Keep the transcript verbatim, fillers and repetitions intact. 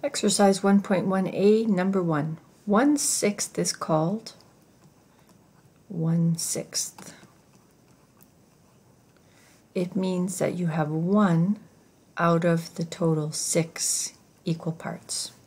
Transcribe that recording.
Exercise one point one A, number one. One sixth is called one sixth. It means that you have one out of the total six equal parts.